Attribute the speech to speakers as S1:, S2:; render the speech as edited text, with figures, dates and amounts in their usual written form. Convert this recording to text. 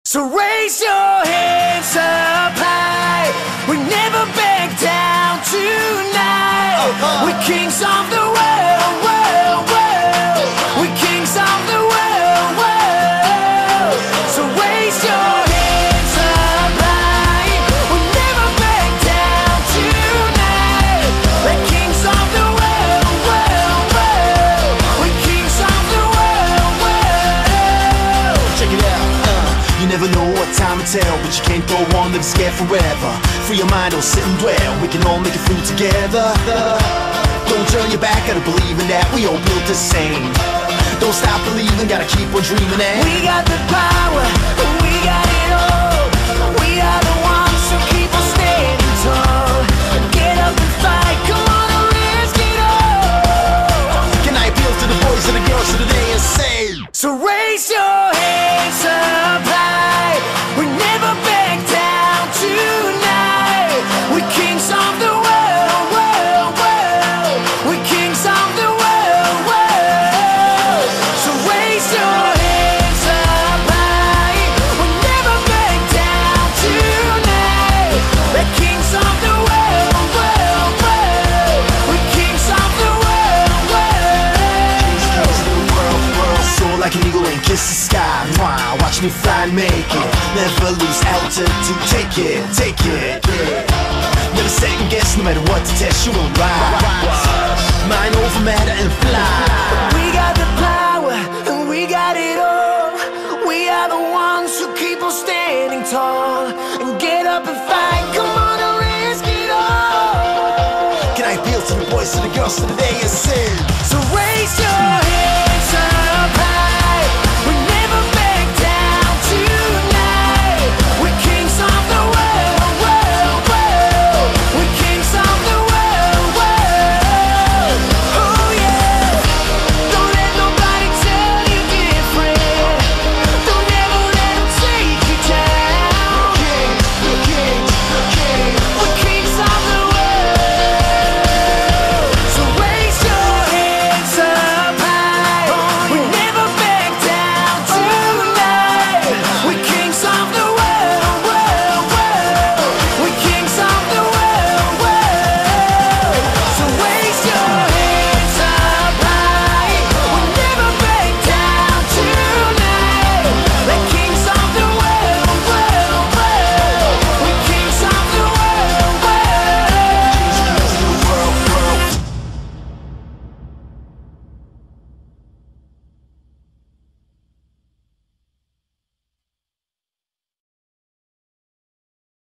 S1: So raise your hands up high. We never back down tonight. We're kings of the world, world, world. We're kings of the world, world. So raise your hands up high. We never back down tonight. We're kings of the world, world, world. We're kings of the world, world.
S2: Check it out. You never know what time to tell, but you can't go on living scared forever. Free your mind, don't sit and dwell. We can all make it through together. Don't turn your back, gotta believe in that. We all built the same. Don't stop believing, gotta keep on dreaming. And
S1: we got the power, we got it all. We are the ones who keep on standing tall. Get up and fight, come on and let's get on.
S2: Can I appeal to the boys and the girls of today and say,
S1: so raise your hands up high. We never back down tonight. We're kings of the world, world, world. We're kings of the world, world. So raise your hands up high. We never back down tonight. We're kings of the world, world, world. We're kings of the world, world.
S2: kings of the world, world. Soar like an eagle and kiss the sky. Wow, watch me fly and make it. Never lose altitude, take it, yeah. Never second guess, no matter what the test, you will rise. Mind over matter and fly.
S1: We got the power and we got it all. We are the ones who keep on standing tall. And get up and fight, come on and let's get on.
S2: Can I appeal to the boys and the girls of today and say,
S1: So raise your